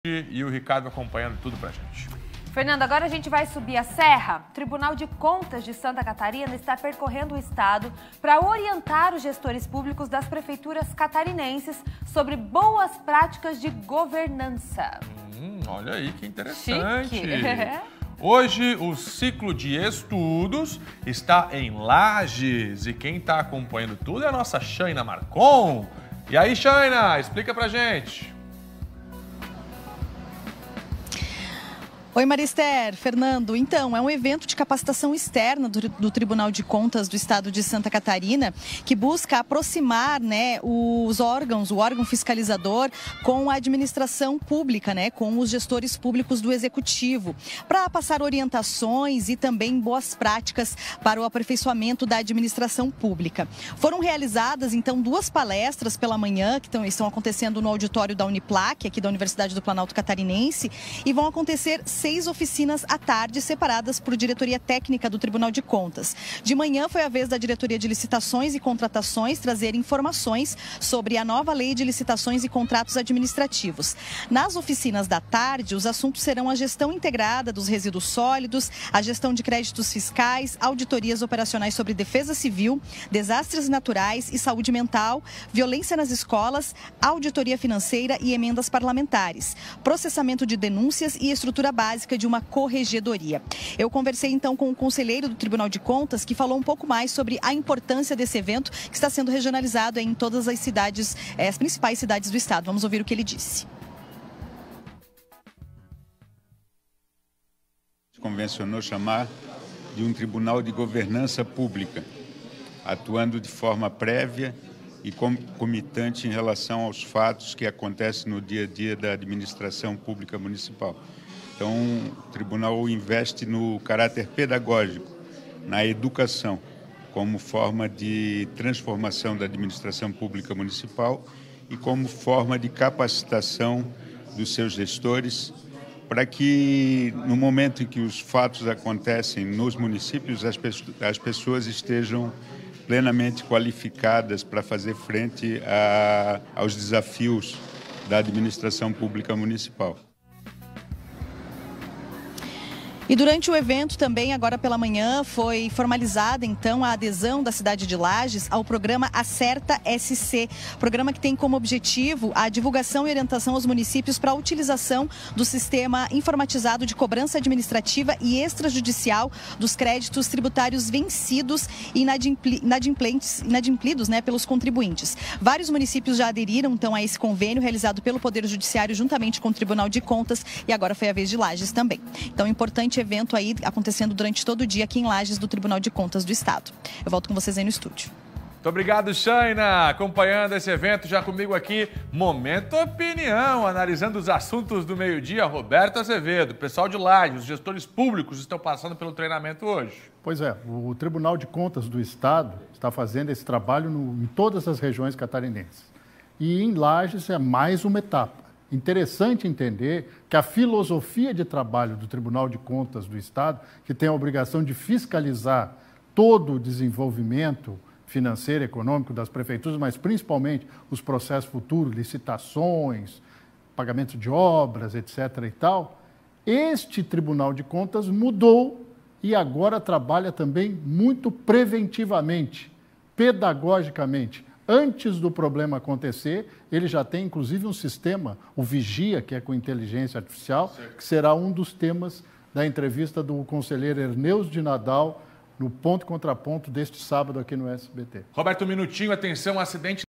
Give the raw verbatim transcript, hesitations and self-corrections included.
E o Ricardo acompanhando tudo pra gente. Fernando, agora a gente vai subir a serra. O Tribunal de Contas de Santa Catarina está percorrendo o estado para orientar os gestores públicos das prefeituras catarinenses sobre boas práticas de governança. Hum, olha aí que interessante. Chique. Hoje o ciclo de estudos está em Lages e quem está acompanhando tudo é a nossa Shaina Marcon. E aí, Shaina, explica pra gente. Oi, Marister, Fernando. Então, é um evento de capacitação externa do, do Tribunal de Contas do Estado de Santa Catarina que busca aproximar, né, os órgãos, o órgão fiscalizador com a administração pública, né, com os gestores públicos do Executivo, para passar orientações e também boas práticas para o aperfeiçoamento da administração pública. Foram realizadas, então, duas palestras pela manhã que estão, estão acontecendo no auditório da Uniplac, aqui da Universidade do Planalto Catarinense, e vão acontecer seis oficinas à tarde, separadas por diretoria técnica do Tribunal de Contas. De manhã foi a vez da diretoria de licitações e contratações trazer informações sobre a nova lei de licitações e contratos administrativos. Nas oficinas da tarde, os assuntos serão a gestão integrada dos resíduos sólidos, a gestão de créditos fiscais, auditorias operacionais sobre defesa civil, desastres naturais e saúde mental, violência nas escolas, auditoria financeira e emendas parlamentares, processamento de denúncias e estrutura básica de uma corregedoria. Eu conversei então com o conselheiro do Tribunal de Contas que falou um pouco mais sobre a importância desse evento que está sendo regionalizado em todas as cidades, as principais cidades do estado. Vamos ouvir o que ele disse. Convencionou chamar de um tribunal de governança pública, atuando de forma prévia e concomitante em relação aos fatos que acontecem no dia a dia da administração pública municipal. Então, o tribunal investe no caráter pedagógico, na educação, como forma de transformação da administração pública municipal e como forma de capacitação dos seus gestores, para que, no momento em que os fatos acontecem nos municípios, as, pe- as pessoas estejam plenamente qualificadas para fazer frente a, aos desafios da administração pública municipal. E durante o evento também, agora pela manhã, foi formalizada então a adesão da cidade de Lages ao programa Acerta S C, programa que tem como objetivo a divulgação e orientação aos municípios para a utilização do sistema informatizado de cobrança administrativa e extrajudicial dos créditos tributários vencidos e inadimplentes, inadimplidos, né, pelos contribuintes. Vários municípios já aderiram então a esse convênio realizado pelo Poder Judiciário juntamente com o Tribunal de Contas e agora foi a vez de Lages também. Então, importante evento aí acontecendo durante todo o dia aqui em Lages do Tribunal de Contas do Estado. Eu volto com vocês aí no estúdio. Muito obrigado, Shaina, acompanhando esse evento já comigo aqui. Momento Opinião, analisando os assuntos do meio-dia. Roberto Azevedo, pessoal de Lages, os gestores públicos estão passando pelo treinamento hoje. Pois é, o Tribunal de Contas do Estado está fazendo esse trabalho no, em todas as regiões catarinenses. E em Lages é mais uma etapa. Interessante entender que a filosofia de trabalho do Tribunal de Contas do Estado, que tem a obrigação de fiscalizar todo o desenvolvimento financeiro e econômico das prefeituras, mas principalmente os processos futuros, licitações, pagamento de obras, etc. e tal, este Tribunal de Contas mudou e agora trabalha também muito preventivamente, pedagogicamente. Antes do problema acontecer, ele já tem inclusive um sistema, o Vigia, que é com inteligência artificial, que será um dos temas da entrevista do conselheiro Erneus de Nadal no Ponto e Contraponto deste sábado aqui no S B T. Roberto, um minutinho, atenção, acidente